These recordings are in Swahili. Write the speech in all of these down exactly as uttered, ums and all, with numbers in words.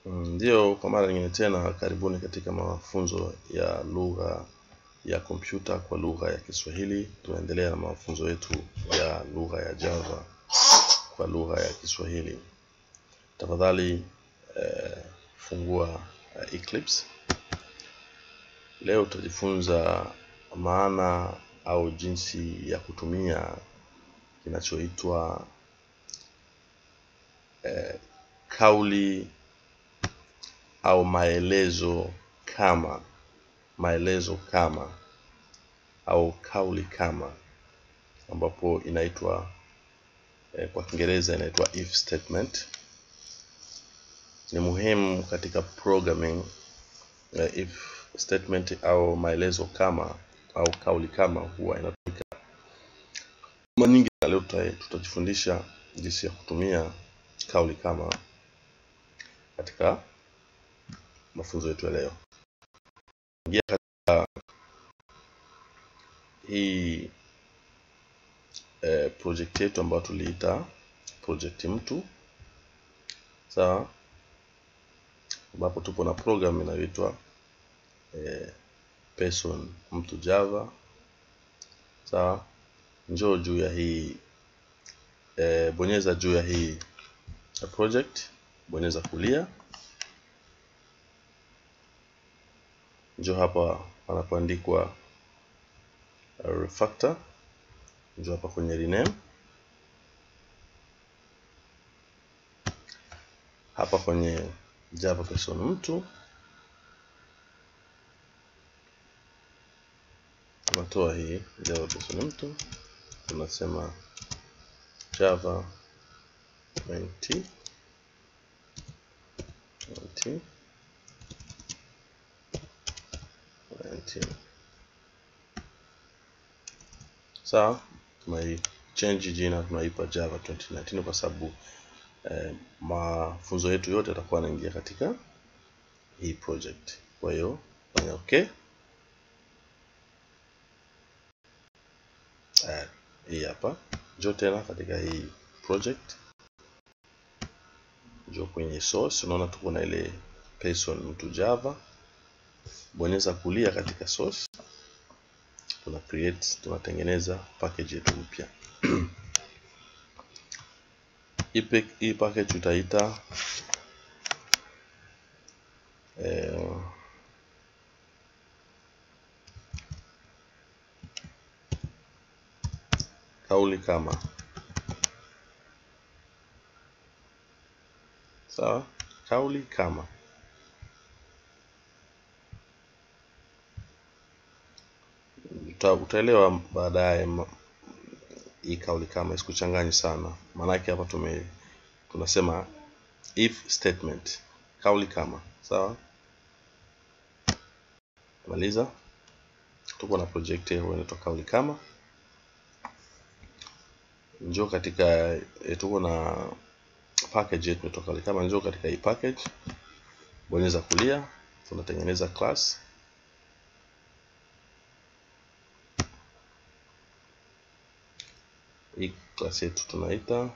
Ndio, kwa mara nyingine tena karibuni katika mafunzo ya lugha ya kompyuta kwa lugha ya Kiswahili. Tunaendelea na mafunzo yetu ya lugha ya Java kwa lugha ya Kiswahili. Tafadhali eh, fungua eh, Eclipse. Leo tutajifunza maana au jinsi ya kutumia kinachoitwa eh, kauli au maelezo kama maelezo kama au kauli kama, ambapo inaitwa eh, kwa Kiingereza inaitwa if statement. Ni muhimu katika programming. eh, if statement au maelezo kama au kauli kama huwa inatumika mara nyingi. Leo tutajifundisha jinsi ya kutumia kauli kama katika mafunzo yetu ya leo. Ingia katika hii eh, project yetu ambayo tuliita project mtu, sawa, ambapo tupo na program inayoitwa eh, person mtu Java, sawa. Njoo juu ya hii eh, bonyeza juu ya hii project, bonyeza kulia, njoo hapa panapoandikwa refactor, njoo hapa kwenye rename, hapa kwenye Java person mtu tunatoa hii Java person mtu, tunasema Java twenty nineteen. Sawa, tunai change jina, tunaipa Java twenty nineteen kwa sababu eh, mafunzo yetu yote yatakuwa yanaingia katika hii project. Kwa hiyo fanya okay. Eh, hii hapa, njoo tena katika hii project, njoo kwenye source, unaona tuko na ile person mtu Java, bonyeza kulia katika source, tuna create, tunatengeneza package yetu mpya. Hii package tutaita eh, kauli kama, sawa, kauli kama. Utaelewa baadaye hii kauli kama isikuchanganye sana, maana yake hapa tume tunasema if statement, kauli kama, sawa. Maliza, tuko na project hiyo inaitwa kauli kama. Njoo katika e, tuko na package yetu inaitwa kauli kama, njoo katika hii package, bonyeza kulia, tunatengeneza class. Hii class yetu tunaita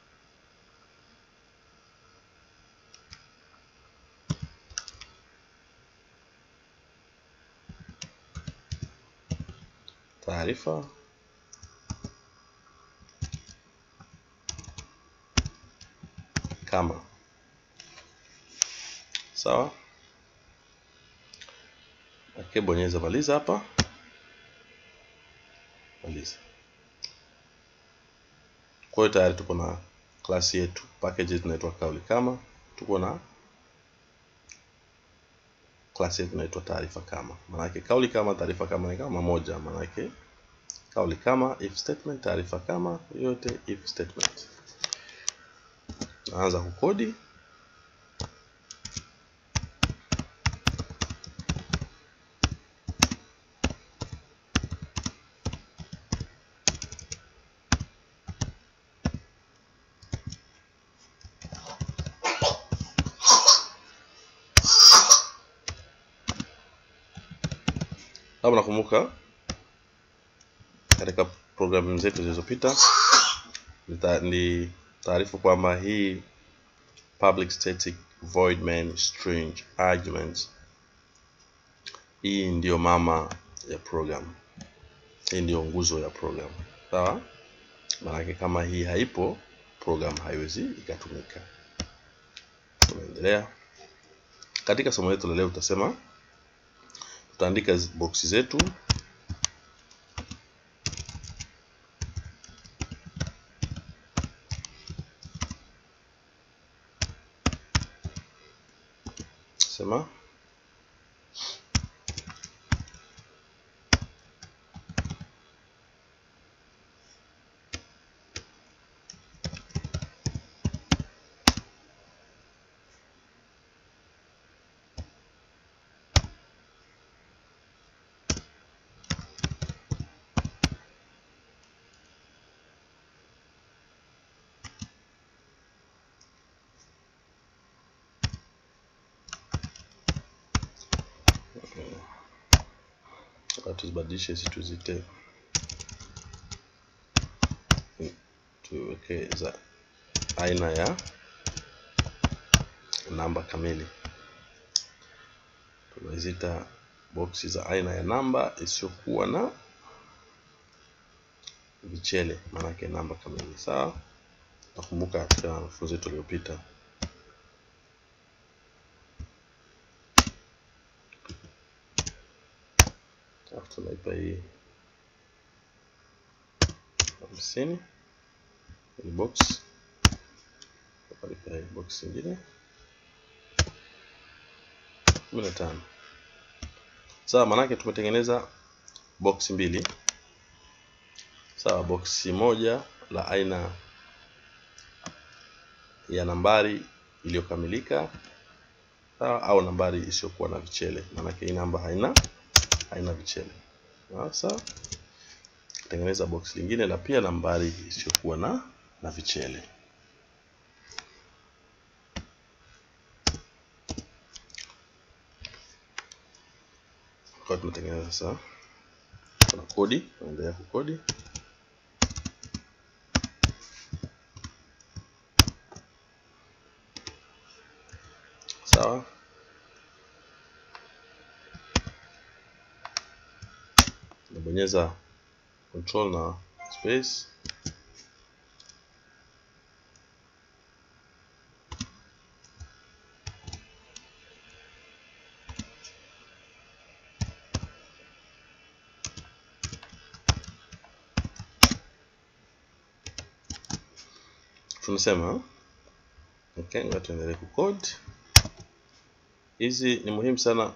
taarifa kama, sawa. Okay, bonyeza maliza hapa, maliza. Kwa hiyo tayari tuko na class yetu, package yetu inaitwa kauli kama, tuko na class yetu inaitwa taarifa kama. Maana yake kauli kama, taarifa kama ni kama moja, maana yake kauli kama if statement, taarifa kama yote if statement. Naanza kukodi. Kama nakumbuka katika programu zetu zilizopita ni taarifu kwamba hii public static void main string arguments. Hii ndio mama ya program, hii ndio nguzo ya program. Sawa? Maana kama hii haipo, program haiwezi ikatumika. Tunaendelea. Katika somo letu la leo tutasema tutaandika box zetu. Sema tuzibadilishe hizi tuzite tuweke za aina ya namba kamili. Tunazita boxi za aina ya namba isiyokuwa na vichele, maana yake namba kamili. Sawa? Nakumbuka katika mafunzo yetu yaliyopita tunaipa hii hamsini ni box, tunaipa hii box nyingine kumi na tano. Sawa, maana yake tumetengeneza box mbili. Sawa, box moja la aina ya nambari iliyokamilika, sawa, au nambari isiyokuwa na vichele. Maana yake hii namba haina haina vichele. Sasa tengeneza box lingine la pia nambari isiyokuwa na na vichele. Kwa tunatengeneza sasa, kuna kodi, tunaendelea kukodi. Sawa, nabonyeza control na space. Tunasema okay, ngoja tuendelee kucode. Hizi ni muhimu sana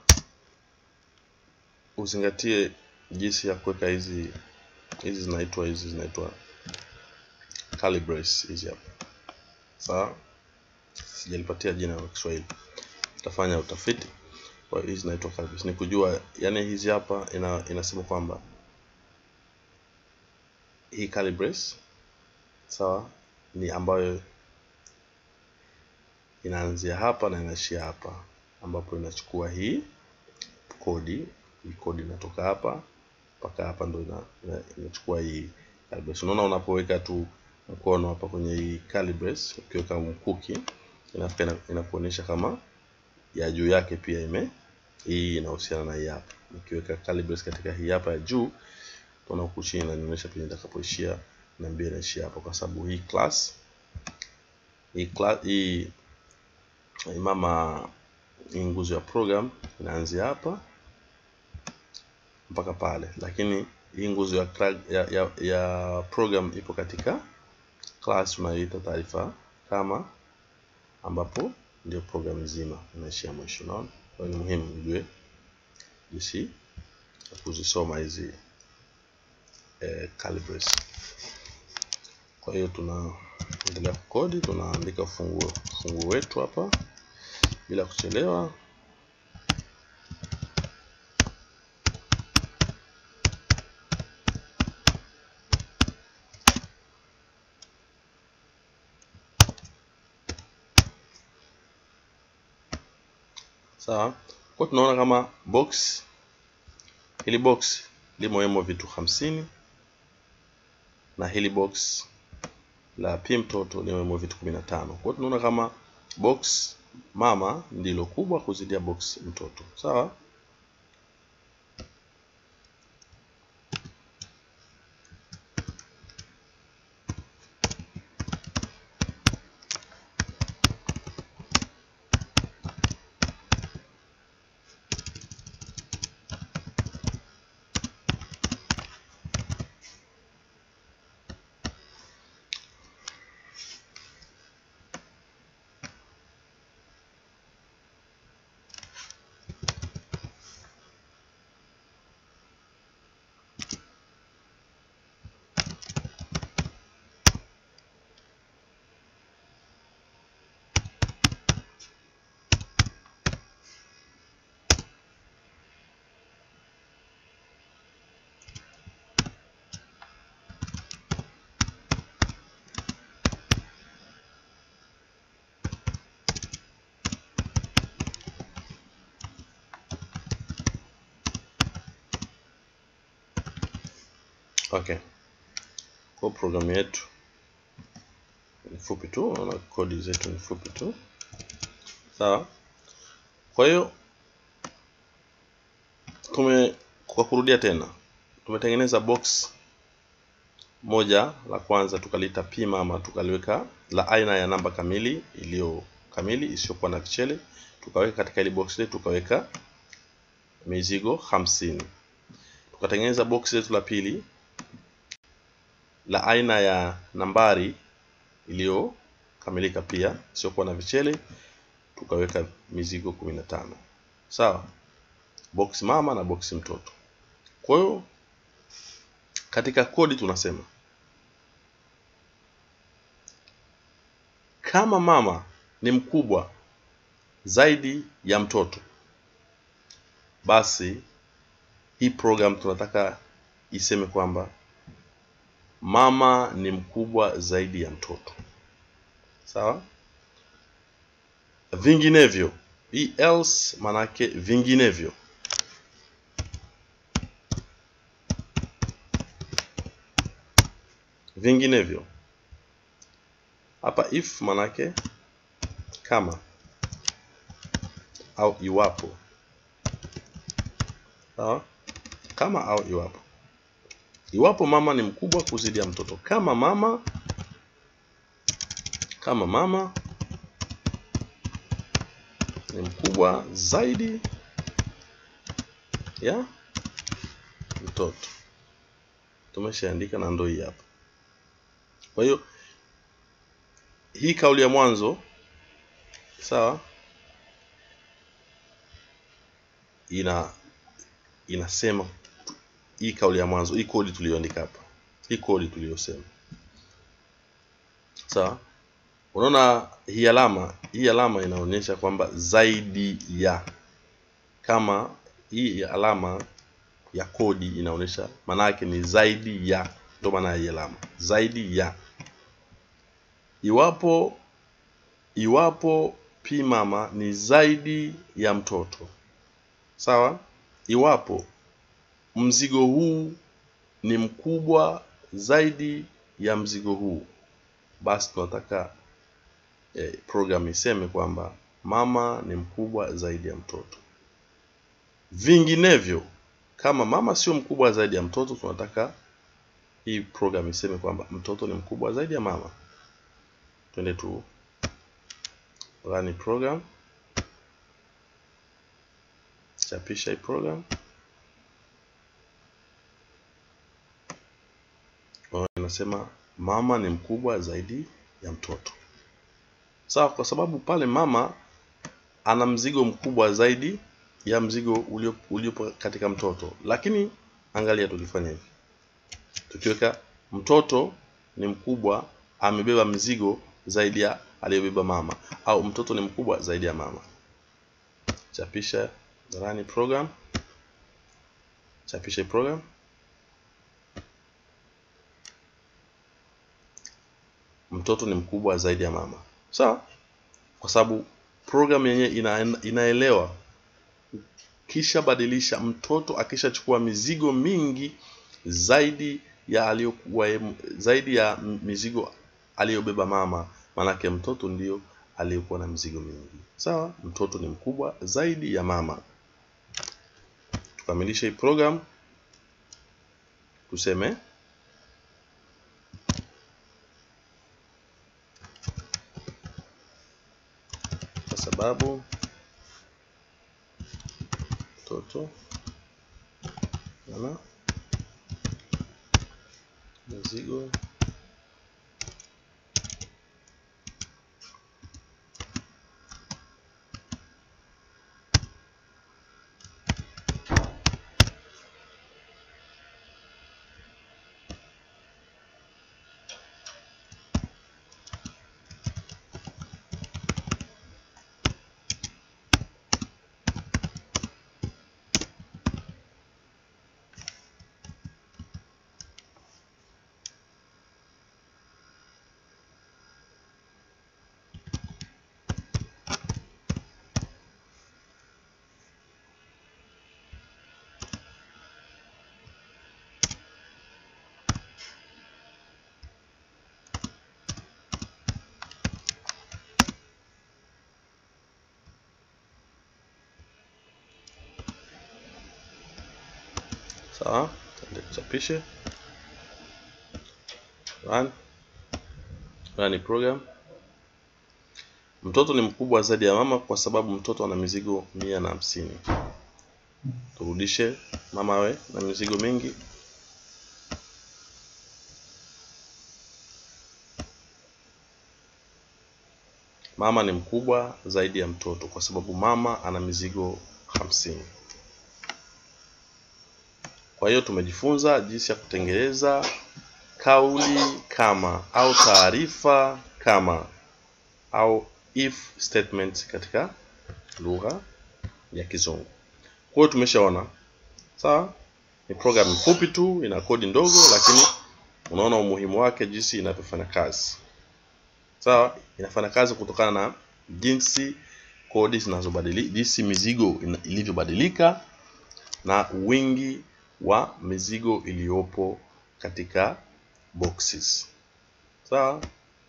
uzingatie jinsi ya kuweka hizi hizi zinaitwa hizi zinaitwa calibres hizi hapa. Sawa? Sijalipatia jina la Kiswahili. Utafanya utafiti. Kwa hizi zinaitwa calibres. Ni kujua, yani hizi hapa ina, inasema kwamba hii calibres, sawa, ni ambayo inaanzia hapa na inaishia hapa, ambapo inachukua hii kodi. Hii kodi inatoka hapa mpaka hapa, ndio ina, ina, inachukua hii calibres. Unaona, unapoweka tu mkono hapa kwenye hii calibres, ukiweka mkuki, inafika inakuonyesha kama ya juu yake pia ime hii inahusiana na hii hapa. Nikiweka calibres katika hii hapa ya juu, tunaona huku chini inaonyesha pia nitakapoishia na mbili inaishia hapa, kwa sababu hii class hii class hii mama hii nguzo ya program inaanzia hapa mpaka pale, lakini hii nguzo ya, ya, ya, ya program ipo katika class tunayoita taarifa kama, ambapo ndio program nzima inaishia mwisho. Unaona, kwa hiyo ni muhimu ujue jinsi ya kuzisoma hizi eh, calibres. Kwa hiyo tunaendelea kukodi, tunaandika funguo funguo wetu hapa bila kuchelewa. Sawa, kwa tunaona kama box hili box limo vitu hamsini na hili box la P mtoto limo vitu kumi na tano. Kwa tunaona kama box mama ndilo kubwa kuzidia box mtoto. Sawa? Okay. Kwa programu yetu ni fupi tu, na kodi zetu ni fupi tu. Sawa? Kwa hiyo tume kwa kurudia tena, tumetengeneza box moja la kwanza, tukalita P mama, tukaliweka la aina ya namba kamili iliyo kamili isiyokuwa na vichele, tukaweka katika ile box letu, tukaweka mizigo hamsini. Tukatengeneza box letu la pili la aina ya nambari iliyo kamilika pia isiyokuwa na vichele, tukaweka mizigo kumi na tano. Sawa? Box mama na box mtoto. Kwa hiyo katika kodi tunasema kama mama ni mkubwa zaidi ya mtoto, basi hii program tunataka iseme kwamba mama ni mkubwa zaidi ya mtoto. Sawa? Vinginevyo, hii else manake vinginevyo. Vinginevyo. Hapa if manake kama au iwapo. Sawa? Kama au iwapo. Iwapo mama ni mkubwa kuzidi ya mtoto. Kama mama kama mama ni mkubwa zaidi ya mtoto. Tumeshaandika na ndio hii hapa. Kwa hiyo hii kauli ya mwanzo, sawa, ina inasema hii kauli ya mwanzo, hii kodi tuliyoandika hapa, hii kodi tuliyosema. Sawa? Unaona hii alama, hii alama inaonyesha kwamba zaidi ya. Kama hii alama ya kodi inaonyesha, maana yake ni zaidi ya, ndio maana hii alama zaidi ya. Iwapo iwapo P mama ni zaidi ya mtoto. Sawa? Iwapo mzigo huu ni mkubwa zaidi ya mzigo huu, basi tunataka eh, program iseme kwamba mama ni mkubwa zaidi ya mtoto. Vinginevyo, kama mama sio mkubwa zaidi ya mtoto, tunataka hii program iseme kwamba mtoto ni mkubwa zaidi ya mama. Twende tu run program, chapisha hii program. Nasema mama ni mkubwa zaidi ya mtoto. Sawa? Kwa sababu pale mama ana mzigo mkubwa zaidi ya mzigo ulio uliopo katika mtoto. Lakini angalia tukifanya hivi. Tukiweka mtoto ni mkubwa, amebeba mzigo zaidi ya aliyobeba mama, au mtoto ni mkubwa zaidi ya mama. Chapisha run program. Chapisha program. Mtoto ni mkubwa zaidi ya mama. Sawa? Kwa sababu program yenyewe ina, inaelewa kisha badilisha mtoto akishachukua mizigo mingi zaidi ya aliyokuwa zaidi ya mizigo aliyobeba mama, manake mtoto ndio aliyekuwa na mizigo mingi. Sawa, mtoto ni mkubwa zaidi ya mama. Tukamilishe hii program. Tuseme kwa sababu mtoto ana mizigo sawa. Ndio tuchapishe run run program. Mtoto ni mkubwa zaidi ya mama kwa sababu mtoto ana mizigo mia na hamsini. Turudishe mama we na mizigo mingi. Mama ni mkubwa zaidi ya mtoto kwa sababu mama ana mizigo hamsini. Kwa hiyo tumejifunza jinsi ya kutengeneza kauli kama au taarifa kama au if statement katika lugha ya Kizungu. Kwa hiyo tumeshaona. Sawa? Ni program mfupi tu, ina kodi ndogo, lakini unaona umuhimu wake jinsi inavyofanya kazi. Sawa? Inafanya kazi kutokana na jinsi kodi zinazobadilika, jinsi mizigo ilivyobadilika na wingi wa mizigo iliyopo katika boxes. Sawa?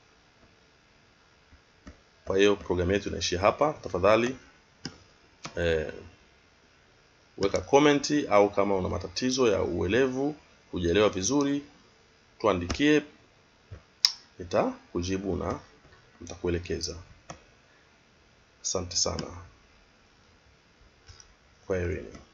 Kwa hiyo program yetu inaishia hapa. Tafadhali eh, weka comment, au kama una matatizo ya uelevu, hujaelewa vizuri, tuandikie, nitakujibu na nitakuelekeza. Asante sana. Kwaherini.